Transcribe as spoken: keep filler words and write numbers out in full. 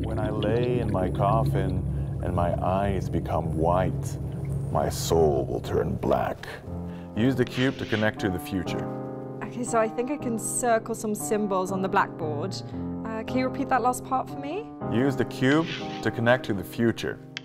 When I lay in my coffin and my eyes become white, my soul will turn black. Use the cube to connect to the future. Okay, so I think I can circle some symbols on the blackboard. Uh, can you repeat that last part for me? Use the cube to connect to the future.